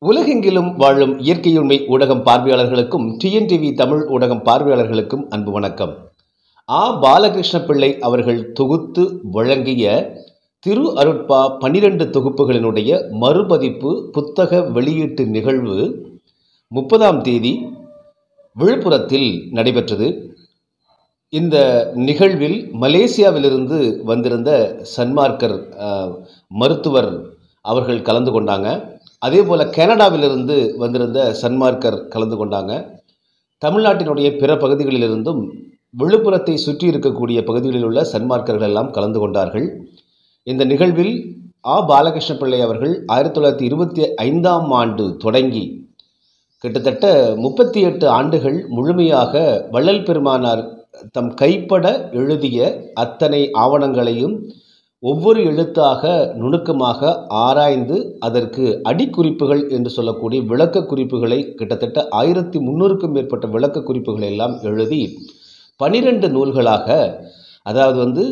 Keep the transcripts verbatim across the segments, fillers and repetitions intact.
உலகெங்கிலும் வாழும் இயற்கையுண்மை ஊடகம் பார்வையாளர்களுக்கும் டிஎன்டிவி தமிழ் ஊடகம் பார்வையாளர்களுக்கும் அன்பு வணக்கம். ஆ பாலகிருஷ்ண பிள்ளை அவர்கள் தொகுத்து வழங்கிய திரு அருட்பா பனிரெண்டு தொகுப்புகளினுடைய மறுபதிப்பு புத்தக வெளியீட்டு நிகழ்வு முப்பதாம் தேதி விழுப்புரத்தில் நடைபெற்றது. இந்த நிகழ்வில் மலேசியாவிலிருந்து வந்திருந்த சன்மார்க்கர் மருத்துவர் அவர்கள் கலந்து கொண்டாங்க. அதே போல் கனடாவிலிருந்து வந்திருந்த சன்மார்க்கர் கலந்து கொண்டாங்க. தமிழ்நாட்டினுடைய பிற பகுதிகளிலிருந்தும் விழுப்புரத்தை சுற்றி இருக்கக்கூடிய பகுதிகளில் உள்ள சன்மார்க்கர்கள் எல்லாம் கலந்து கொண்டார்கள். இந்த நிகழ்வில் ஆ பாலகிருஷ்ண பிள்ளை அவர்கள் ஆயிரத்தி தொள்ளாயிரத்தி இருபத்தி ஐந்தாம் ஆண்டு தொடங்கி கிட்டத்தட்ட முப்பத்தி எட்டு ஆண்டுகள் முழுமையாக வள்ளல் பெருமானார் தம் கைப்பட எழுதிய அத்தனை ஆவணங்களையும் ஒவ்வொரு எழுத்தாக நுணுக்கமாக ஆராய்ந்து அதற்கு அடிக்குறிப்புகள் என்று சொல்லக்கூடிய விளக்க குறிப்புகளை கிட்டத்தட்ட ஆயிரத்தி முன்னூறுக்கும் மேற்பட்ட விளக்க குறிப்புகளை எல்லாம் எழுதி பனிரெண்டு நூல்களாக, அதாவது வந்து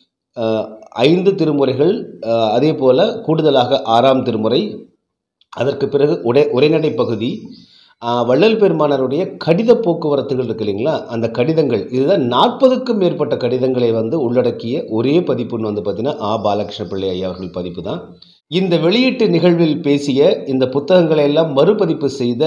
ஐந்து திருமுறைகள், அதே போல் கூடுதலாக ஆறாம் திருமுறை, அதற்கு பிறகு உடை உரைநடை பகுதி, வள்ளல் பெருமானாருடைய கடித போக்குவரத்துகள் இருக்கு இல்லைங்களா, அந்த கடிதங்கள், இதுதான் நாற்பதுக்கும் மேற்பட்ட கடிதங்களை வந்து உள்ளடக்கிய ஒரே பதிப்புன்னு வந்து பார்த்தீங்கன்னா ஆ பாலகிருஷ்ண பிள்ளை ஐயா அவர்கள் பதிப்பு தான். இந்த வெளியீட்டு நிகழ்வில் பேசிய இந்த புத்தகங்களை எல்லாம் மறுபதிப்பு செய்த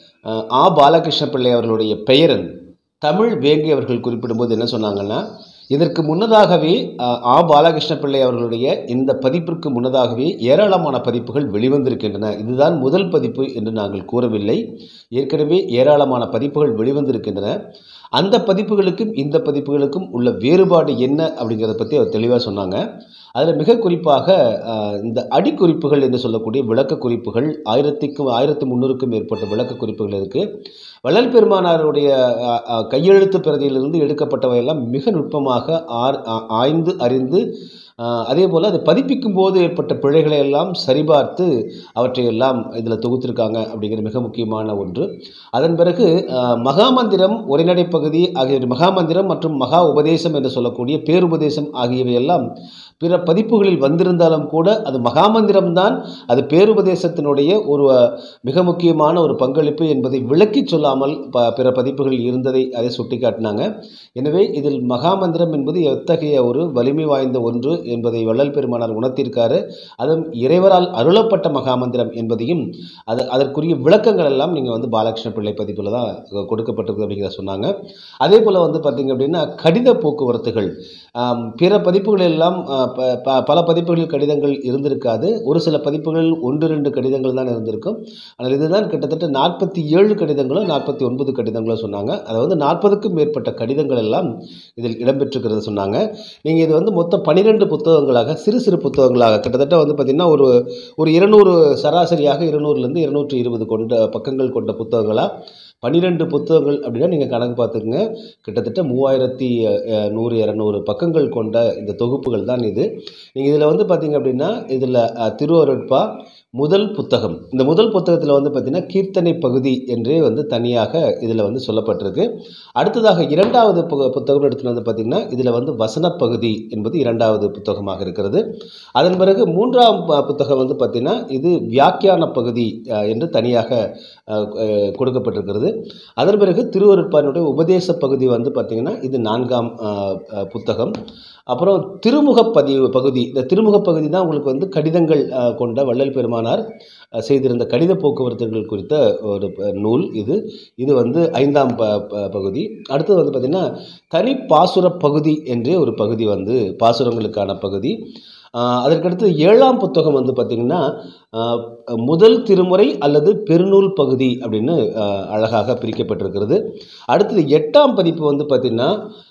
ஆ பாலகிருஷ்ண பிள்ளை அவர்களுடைய பெயரன் தமிழ் வேங்கை அவர்கள் குறிப்பிடும்போது என்ன சொன்னாங்கன்னா, இதற்கு முன்னதாகவே ஆ பாலகிருஷ்ண பிள்ளை அவர்களுடைய இந்த பதிப்பிற்கு முன்னதாகவே ஏராளமான பதிப்புகள் வெளிவந்திருக்கின்றன. இதுதான் முதல் பதிப்பு என்று நாங்கள் கூறவில்லை. ஏற்கனவே ஏராளமான பதிப்புகள் வெளிவந்திருக்கின்றன. அந்த பதிப்புகளுக்கும் இந்த பதிப்புகளுக்கும் உள்ள வேறுபாடு என்ன அப்படிங்கிறத பற்றி அவர் தெளிவாக சொன்னாங்க. அதில் மிக குறிப்பாக இந்த அடிக்குறிப்புகள் என்று சொல்லக்கூடிய விளக்க குறிப்புகள் ஆயிரத்திற்கும் ஆயிரத்தி முந்நூறுக்கும் மேற்பட்ட விளக்க குறிப்புகள் இருக்குது. வள்ளல் பெருமானாருடைய கையெழுத்து பிரதியிலிருந்து எடுக்கப்பட்டவையெல்லாம் மிக நுட்பமாக ஆர் ஆய்ந்து அறிந்து, அதே போல் அதை பதிப்பிக்கும் போது ஏற்பட்ட பிழைகளை எல்லாம் சரிபார்த்து அவற்றையெல்லாம் இதில் தொகுத்திருக்காங்க அப்படிங்கிற மிக முக்கியமான ஒன்று. அதன் பிறகு மகாமந்திரம், உரைநடை பகுதி ஆகிய மகாமந்திரம் மற்றும் மகா உபதேசம் என்று சொல்லக்கூடிய பேருபதேசம் ஆகியவையெல்லாம் பிற பதிப்புகளில் வந்திருந்தாலும் கூட அது மகாமந்திரம்தான், அது பேருபதேசத்தினுடைய ஒரு மிக முக்கியமான ஒரு பங்களிப்பு என்பதை விளக்கி சொல்லாமல் ப பிற பதிப்புகளில் இருந்ததை அதை சுட்டி காட்டினாங்க. எனவே இதில் மகாமந்திரம் என்பது எத்தகைய ஒரு வலிமை வாய்ந்த ஒன்று என்பதை வள்ளல் பெருமானார் உணர்த்தியிருக்காரு. அதுவும் இறைவரால் அருளப்பட்ட மகாமந்திரம் என்பதையும் அது அதற்குரிய விளக்கங்கள் எல்லாம் நீங்கள் வந்து பாலகிருஷ்ண பிள்ளை பதிப்பில் தான் கொடுக்கப்பட்டிருக்கு அப்படிங்கிற சொன்னாங்க. அதே போல் வந்து பார்த்திங்க அப்படின்னா கடித போக்குவரத்துகள் பிற பதிப்புகள் எல்லாம் பல பதிப்புகளில் கடிதங்கள் இருந்திருக்காது. ஒரு சில பதிப்புகளில் ஒன்று ரெண்டு கடிதங்கள் தான் இருந்திருக்கும். ஆனால் இதுதான் கிட்டத்தட்ட நாற்பத்தி ஏழு கடிதங்களோ நாற்பத்தி ஒன்பது கடிதங்களோ சொன்னாங்க. அதாவது நாற்பதுக்கும் மேற்பட்ட கடிதங்கள் எல்லாம் இதில் இடம்பெற்றிருக்கிறது சொன்னாங்க. நீங்கள் இது வந்து மொத்தம் பனிரெண்டு புத்தகங்களாக, சிறு சிறு புத்தகங்களாக கிட்டத்தட்ட வந்து பார்த்திங்கன்னா ஒரு ஒரு இருநூறு சராசரியாக இருநூறுலேருந்து இருநூற்றி இருபது கொண்ட பக்கங்கள் கொண்ட புத்தகங்களாக பன்னிரெண்டு புத்தகங்கள் அப்படின்னா நீங்கள் கணக்கு பார்த்துக்குங்க. கிட்டத்தட்ட மூவாயிரத்தி நூறு இரநூறு பக்கங்கள் கொண்ட இந்த தொகுப்புகள் தான் இது. நீங்கள் இதில் வந்து பார்த்தீங்க அப்படின்னா இதில் திரு அருட்பா முதல் புத்தகம், இந்த முதல் புத்தகத்தில் வந்து பார்த்திங்கன்னா கீர்த்தனை பகுதி என்றே வந்து தனியாக இதில் வந்து சொல்லப்பட்டிருக்கு. அடுத்ததாக இரண்டாவது புத்தகம் எடுத்துகிட்டு வந்து பார்த்திங்கன்னா இதில் வந்து வசனப்பகுதி என்பது இரண்டாவது புத்தகமாக இருக்கிறது. அதன் பிறகு மூன்றாம் புத்தகம் வந்து பார்த்திங்கன்னா இது வியாக்கியான பகுதி என்று தனியாக கொடுக்கப்பட்டிருக்கிறது. அதன் பிறகு திருவருட்பானுடைய உபதேச பகுதி வந்து பார்த்திங்கன்னா இது நான்காம் புத்தகம். அப்புறம் திருமுக பதிவு பகுதி, இந்த திருமுக பகுதி தான் உங்களுக்கு வந்து கடிதங்கள் கொண்ட வள்ளல் பெருமானார் செய்திருந்த கடித போக்குவரத்துகள் குறித்த ஒரு நூல் இது. இது வந்து ஐந்தாம் ப பகுதி. அடுத்தது வந்து பார்த்திங்கன்னா தனி பாசுர பகுதி என்றே ஒரு பகுதி வந்து பாசுரங்களுக்கான பகுதி. அதற்கடுத்து ஏழாம் புத்தகம் வந்து பார்த்திங்கன்னா முதல் திருமுறை அல்லது பெருநூல் பகுதி அப்படின்னு அழகாக பிரிக்கப்பட்டிருக்கிறது. அடுத்தது எட்டாம் பதிப்பு வந்து பார்த்திங்கன்னா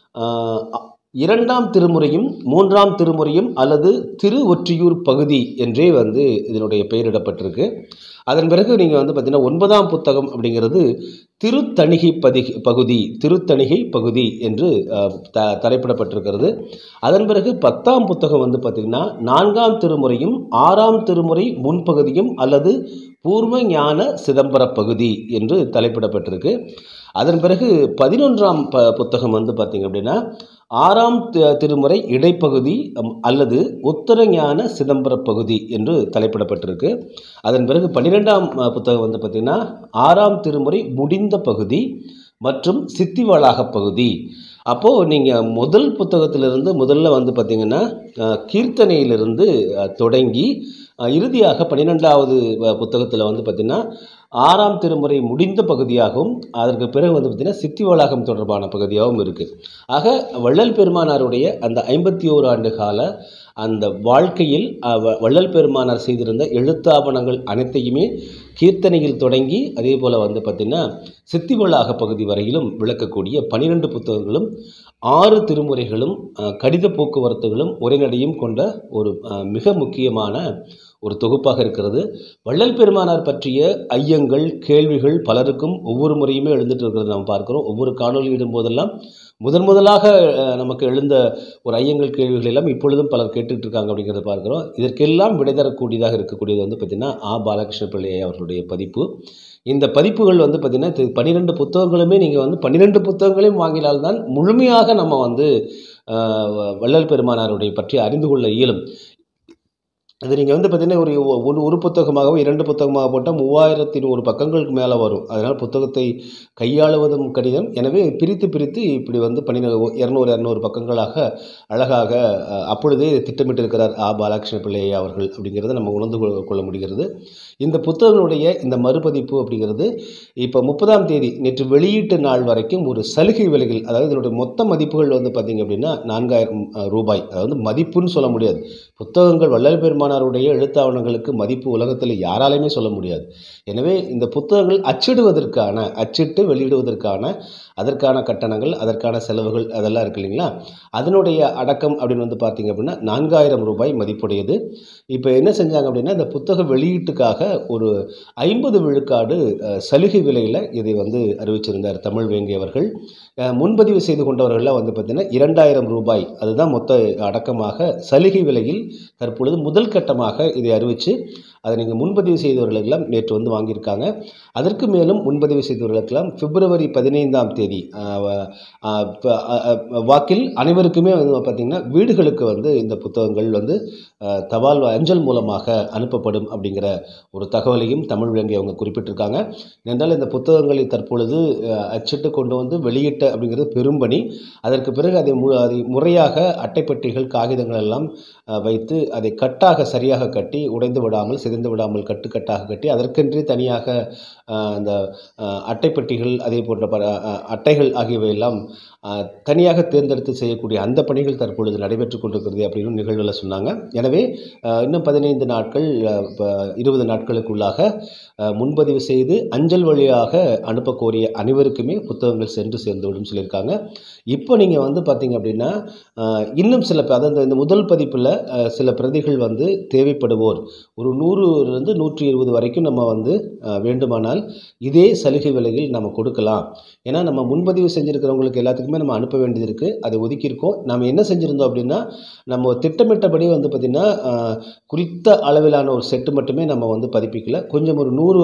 இரண்டாம் திருமுறையும் மூன்றாம் திருமுறையும் அல்லது திரு ஒற்றியூர் பகுதி என்றே வந்து இதனுடைய பெயரிடப்பட்டிருக்கு. அதன் பிறகு நீங்கள் வந்து பார்த்திங்கன்னா ஒன்பதாம் புத்தகம் அப்படிங்கிறது திருத்தணிகை பதி பகுதி திருத்தணிகை பகுதி என்று த தலைப்பிடப்பட்டிருக்கிறது. அதன் பிறகு பத்தாம் புத்தகம் வந்து பார்த்திங்கன்னா நான்காம் திருமுறையும் ஆறாம் திருமுறை முன்பகுதியும் அல்லது பூர்வ ஞான சிதம்பர பகுதி என்று தலைப்பிடப்பட்டிருக்கு. அதன் பிறகு பதினொன்றாம் ப புத்தகம் வந்து பார்த்திங்க அப்படின்னா ஆறாம் திருமுறை இடைப்பகுதி அல்லது உத்தரஞான சிதம்பர பகுதி என்று தலைப்பிடப்பட்டிருக்கு. அதன் பிறகு பன்னிரெண்டாம் புத்தகம் வந்து பார்த்திங்கன்னா ஆறாம் திருமுறை முடிந்த பகுதி மற்றும் சித்திவளாக பகுதி. அப்போது நீங்கள் முதல் புத்தகத்திலிருந்து முதல்ல வந்து பார்த்திங்கன்னா கீர்த்தனையிலிருந்து தொடங்கி இறுதியாக பன்னிரெண்டாவது புத்தகத்தில் வந்து பார்த்திங்கன்னா ஆறாம் திருமுறை முடிந்த பகுதியாகவும் அதற்கு பிறகு வந்து பார்த்திங்கன்னா சித்திவளாகம் தொடர்பான பகுதியாகவும் இருக்குது. ஆக வள்ளல் பெருமானாருடைய அந்த ஐம்பத்தி ஓரு ஆண்டு கால அந்த வாழ்க்கையில் வள்ளல் பெருமானார் செய்திருந்த எழுத்தாவணங்கள் அனைத்தையுமே கீர்த்தனையில் தொடங்கி அதே போல் வந்து பார்த்திங்கன்னா சித்திவளாக பகுதி வரையிலும் விளக்கக்கூடிய பனிரெண்டு புத்தகங்களும் ஆறு திருமுறைகளும் கடித போக்குவரத்துகளும் உரைநடையும் கொண்ட ஒரு மிக முக்கியமான ஒரு தொகுப்பாக இருக்கிறது. வள்ளல் பெருமானார் பற்றிய ஐயங்கள் கேள்விகள் பலருக்கும் ஒவ்வொரு முறையுமே எழுந்துட்டு இருக்கிறது நாம் பார்க்கிறோம். ஒவ்வொரு காணொலி இடும் போதெல்லாம் முதன் முதலாக நமக்கு எழுந்த ஒரு ஐயங்கள் கேள்விகள் எல்லாம் இப்பொழுதும் பலர் கேட்டுட்டு இருக்காங்க அப்படிங்கிறத பார்க்கிறோம். இதற்கெல்லாம் விடை தரக்கூடியதாக இருக்கக்கூடியது வந்து பார்த்திங்கன்னா ஆ பாலகிருஷ்ண பிள்ளை அவர்களுடைய பதிப்பு. இந்த பதிப்புகள் வந்து பார்த்திங்கன்னா பன்னிரெண்டு புத்தகங்களுமே நீங்கள் வந்து பன்னிரெண்டு புத்தகங்களையும் வாங்கினால்தான் முழுமையாக நம்ம வந்து வள்ளல் பெருமானாருடைய பற்றி அறிந்து கொள்ள இயலும். அது நீங்கள் வந்து பார்த்திங்கன்னா ஒரு ஒரு ஒரு புத்தகமாகவோ இரண்டு புத்தகமாக போட்டால் மூவாயிரத்தி நூறு பக்கங்களுக்கு மேலே வரும். அதனால் புத்தகத்தை கையாளுவதும் கடினம். எனவே பிரித்து பிரித்து இப்படி வந்து பன்னிரெண்டு இரநூறு இரநூறு பக்கங்களாக அழகாக அப்பொழுதே திட்டமிட்டிருக்கிறார் ஆ பாலகிருஷ்ண பிள்ளை அவர்கள் அப்படிங்கிறத நம்ம உணர்ந்து கொள்ள முடிகிறது. இந்த புத்தகங்களுடைய இந்த மறுபதிப்பு அப்படிங்கிறது இப்போ முப்பதாம் தேதி நேற்று வெளியீட்டு நாள் வரைக்கும் ஒரு சலுகை விலைகள், அதாவது இதனுடைய மொத்த மதிப்புகள் வந்து பார்த்திங்க அப்படின்னா நான்காயிரம் ரூபாய். அதாவது மதிப்புன்னு சொல்ல முடியாது. புத்தகங்கள் வள்ளல் பெருமானாருடைய எழுத்தாவணங்களுக்கு மதிப்பு உலகத்தில் யாராலையுமே சொல்ல முடியாது. எனவே இந்த புத்தகங்கள் அச்சிடுவதற்கான அச்சிட்டு வெளியிடுவதற்கான அதற்கான கட்டணங்கள் அதற்கான செலவுகள் அதெல்லாம் இருக்கு இல்லைங்களா, அதனுடைய அடக்கம் அப்படின்னு வந்து பார்த்திங்க அப்படின்னா நான்காயிரம் ரூபாய் மதிப்புடையது. இப்போ என்ன செஞ்சாங்க அப்படின்னா இந்த புத்தக வெளியீட்டுக்காக ஒரு ஐம்பது விழுக்காடு சலுகை விலையில் இதை வந்து அறிவிச்சிருந்தார் தமிழ் வேங்கை அவர்கள். முன்பதிவு செய்து கொண்டவர்கள்லாம் வந்து பார்த்திங்கன்னா இரண்டாயிரம் ரூபாய் அதுதான் மொத்த அடக்கமாக சலுகை விலையில் தற்பொழுது முதல் கட்டமாக இதை அறிவித்து அதை நீங்கள் முன்பதிவு செய்தவர்களுக்கெல்லாம் நேற்று வந்து வாங்கியிருக்காங்க. அதற்கு மேலும் முன்பதிவு செய்தவர்களுக்கெல்லாம் பிப்ரவரி பதினைந்தாம் தேதி வாக்கில் அனைவருக்குமே வந்து பார்த்திங்கன்னா வீடுகளுக்கு வந்து இந்த புத்தகங்கள் வந்து தபால் அஞ்சல் மூலமாக அனுப்பப்படும் அப்படிங்கிற ஒரு தகவலையும் தமிழ் வேங்கை அவங்க குறிப்பிட்டிருக்காங்க. என்றால் இந்த புத்தகங்களை தற்பொழுது அச்சிட்டு கொண்டு வந்து வெளியிட்ட அப்படிங்கிறது பெரும்பணி. அதற்கு பிறகு அதை மு அதை முறையாக அட்டைப்பட்டிகள் காகிதங்கள் எல்லாம் வைத்து அதை கட்டாக சரியாக கட்டி உடைந்து விடாமல் சிதைந்து விடாமல் கட்டுக்கட்டாக கட்டி அதற்கென்றே தனியாக அந்த அட்டைப்பட்டிகள் அதே போன்ற ப அட்டைகள் ஆகியவையெல்லாம் தனியாக தேர்ந்தெடுத்து செய்யக்கூடிய அந்த பணிகள் தற்பொழுது நடைபெற்று கொண்டிருக்கிறது அப்படின்னு நிகழ்வில் சொன்னாங்க. எனவே இன்னும் பதினைந்து நாட்கள் இருபது நாட்களுக்குள்ளாக முன்பதிவு செய்து அஞ்சல் வழியாக அனுப்ப கோரிய அனைவருக்குமே புத்தகங்கள் சென்று சேர்ந்துவிடும் சொல்லியிருக்காங்க. இப்போ நீங்கள் வந்து பார்த்தீங்க அப்படின்னா இன்னும் சில அதாவது இந்த முதல் பதிப்பில் சில பிரதிகள் வந்து தேவைப்படுவோர் ஒரு நூறுலேருந்து நூற்றி இருபது வரைக்கும் நம்ம வந்து வேண்டுமானால் இதே சலுகை விலையில் நம்ம கொடுக்கலாம். ஏன்னா நம்ம முன்பதிவு செஞ்சுருக்கிறவங்களுக்கு எல்லாத்துக்குமே நம்ம அனுப்ப வேண்டியது இருக்குது, அதை ஒதுக்கியிருக்கோம். நம்ம என்ன செஞ்சுருந்தோம் அப்படின்னா நம்ம திட்டமிட்டபடி வந்து பார்த்திங்கன்னா குறித்த அளவிலான ஒரு செட்டு மட்டுமே நம்ம வந்து பதிப்பிக்கல. கொஞ்சம் ஒரு நூறு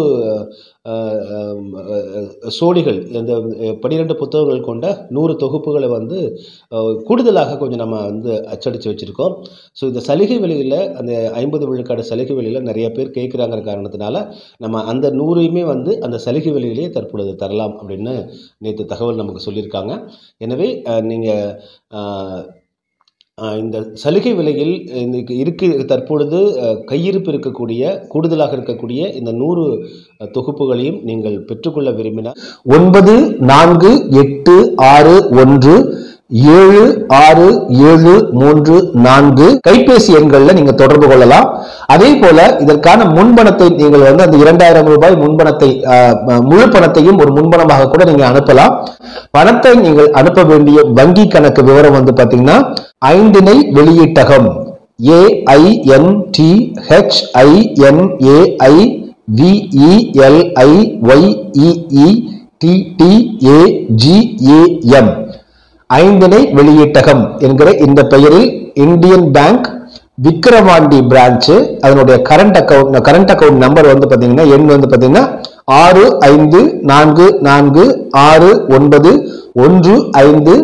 சோடிகள் இந்த பன்னிரெண்டு புத்தகங்கள் கொண்ட நூறு தொகுப்புகளை வந்து கூடுதலாக கொஞ்சம் நம்ம வந்து அச்சடித்து வச்சுருக்கோம். ஸோ இந்த சலுகை விலையில் அந்த ஐம்பது விழுக்காடு சலுகை விலையில் நிறைய பேர் கேட்குறாங்கிற காரணத்தினால நம்ம அந்த நூறையுமே வந்து அந்த சலுகை விலையிலேயே தற்பொழுது தரலாம் அப்படின்னு நேற்று தகவல் நமக்கு சொல்லியிருக்காங்க. எனவே நீங்கள் இந்த சலுகை விலையில் இன்றைக்கு இருக்கு தற்பொழுது கையிருப்பு இருக்கக்கூடிய கூடுதலாக இருக்கக்கூடிய இந்த நூறு தொகுப்புகளையும் நீங்கள் பெற்றுக்கொள்ள விரும்பினால் ஒன்பது நான்கு எட்டு ஆறு ஒன்று ஏழு ஆறு ஏழு மூன்று நான்கு கைபேசி எண்களில் நீங்க தொடர்பு கொள்ளலாம். அதே போல இதற்கான முன்பணத்தை நீங்கள் வந்து அந்த இரண்டாயிரம் ரூபாய் முன்பணத்தை முழு பணத்தையும் ஒரு முன்பணமாக கூட நீங்க அனுப்பலாம். பணத்தை நீங்கள் அனுப்ப வேண்டிய வங்கி கணக்கு விவரம் வந்து பாத்தீங்கன்னா ஐந்திணை வெளியீட்டகம் A I N D H I N A I V E L I Y E E T T A G A M Aindhinai வெளியீட்டகம் என்கிற இந்த பெயரில் இந்தியன் பேங்க் விக்கிரவாண்டி பிரான்ச்சு அதனுடைய current account current account number வந்து பாத்தீங்கன்னா எண் வந்து பாத்தீங்கன்னா ஆறு ஐந்து நான்கு நான்கு ஆறு ஒன்பது ஒன்று ஐந்து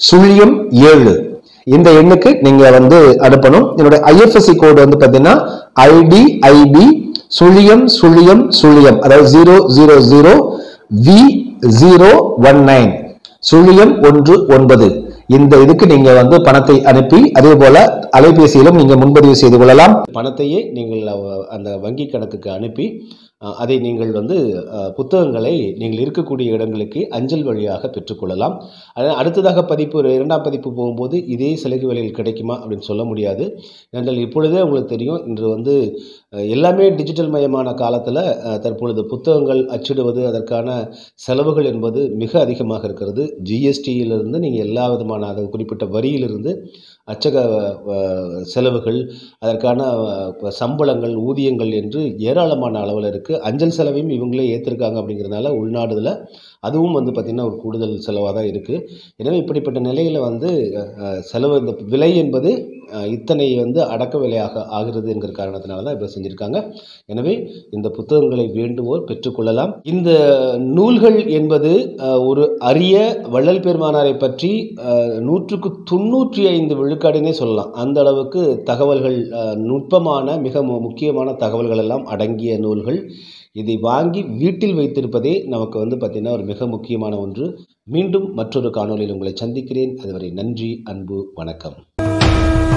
சுழியம் ஏழு இந்த எண்ணுக்கு நீங்க வந்து அனுப்பணும். என்னோட ஐஎஃப்எஸ்சி கோடு வந்து பாத்தீங்கன்னா ஐடிஐபி சுழியம் சுழியம் சுழியம், அதாவது zero zero zero V zero one nine சுழியம் ஒன்று ஒன்பது. இந்த இதுக்கு நீங்க வந்து பணத்தை அனுப்பி அதே போல அலைபேசியிலும் நீங்க முன்பதிவு செய்து கொள்ளலாம். பணத்தையே நீங்கள் அந்த வங்கி கணக்குக்கு அனுப்பி அதை நீங்கள் வந்து புத்தகங்களை நீங்கள் இருக்கக்கூடிய இடங்களுக்கு அஞ்சல் வழியாக பெற்றுக்கொள்ளலாம். அடுத்ததாக பதிப்பு இரண்டாம் பதிப்பு போகும்போது இதே சலுகை விலையில் கிடைக்குமா அப்படின்னு சொல்ல முடியாது. என்றால் இப்பொழுதே உங்களுக்கு தெரியும், இன்று வந்து எல்லாமே டிஜிட்டல் மயமான காலத்தில் தற்பொழுது புத்தகங்கள் அச்சிடுவது அதற்கான செலவுகள் என்பது மிக அதிகமாக இருக்கிறது. ஜிஎஸ்டியிலிருந்து நீங்கள் எல்லா விதமான அது குறிப்பிட்ட வரியிலிருந்து அச்சக செலவுகள், அதற்கான சம்பளங்கள், ஊதியங்கள் என்று ஏராளமான அளவில் இருக்குது. அஞ்சல் செலவையும் இவங்களே ஏற்றிருக்காங்க அப்படிங்கிறதுனால உள்நாடுல அதுவும் வந்து பார்த்திங்கன்னா ஒரு கூடுதல் செலவாக தான் இருக்குது. எனவே இப்படிப்பட்ட நிலையில் வந்து செலவு இந்த விலை என்பது இத்தனை வந்து அடக்க விலையாக ஆகிறது என்கிற காரணத்தினால தான் இப்போ செஞ்சுருக்காங்க. எனவே இந்த புத்தகங்களை வேண்டுவோர் பெற்றுக்கொள்ளலாம். இந்த நூல்கள் என்பது ஒரு அரிய வள்ளல் பெருமானாரை பற்றி நூற்றுக்கு தொண்ணூற்றி ஐந்து விழுக்காடுனே சொல்லலாம். அந்த அளவுக்கு தகவல்கள், நுட்பமான மிக முக்கியமான தகவல்கள் எல்லாம் அடங்கிய நூல்கள். இதை வாங்கி வீட்டில் வைத்திருப்பதே நமக்கு வந்து பார்த்திங்கன்னா ஒரு மிக முக்கியமான ஒன்று. மீண்டும் மற்றொரு காணொலியில் உங்களை சந்திக்கிறேன். அதுவரை நன்றி, அன்பு, வணக்கம்.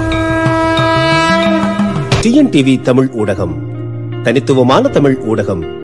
டிஎன்டிவி தமிழ் ஊடகம், தனித்துவமான தமிழ் ஊடகம்.